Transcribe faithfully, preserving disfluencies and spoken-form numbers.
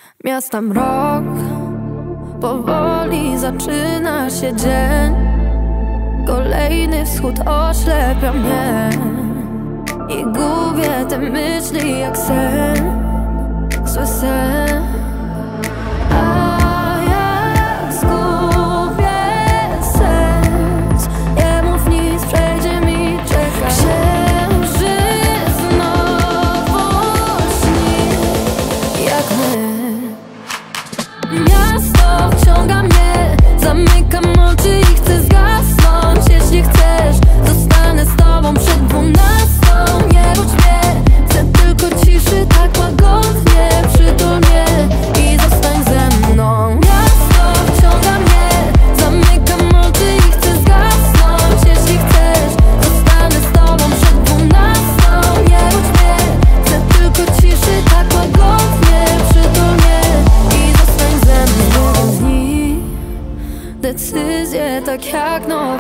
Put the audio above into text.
Miasta mrok, powoli zaczyna się dzień. Kolejny wschód oślepia mnie i gubię te myśli jak sen, zły sen. A jak zgubię sens, nie mów nic, przejdzie mi, czekaj. Księżyc znowu śni jak my. Miasto wciąga mnie, zamykam oczy i chcę zgasnąć. Jeśli chcesz, zostanę z tobą przed dwunastą. Nie budź mnie, chcę tylko ciszy, tak łagodnie. Przytul mnie i zostań ze mną. Miasto wciąga mnie, zamykam oczy i chcę zgasnąć. Jeśli chcesz, zostanę z tobą przed dwunastą. Nie budź mnie, chcę tylko ciszy, tak łagodnie. Przytul mnie i zostań ze mną. Dni, decyzje tak jak nowe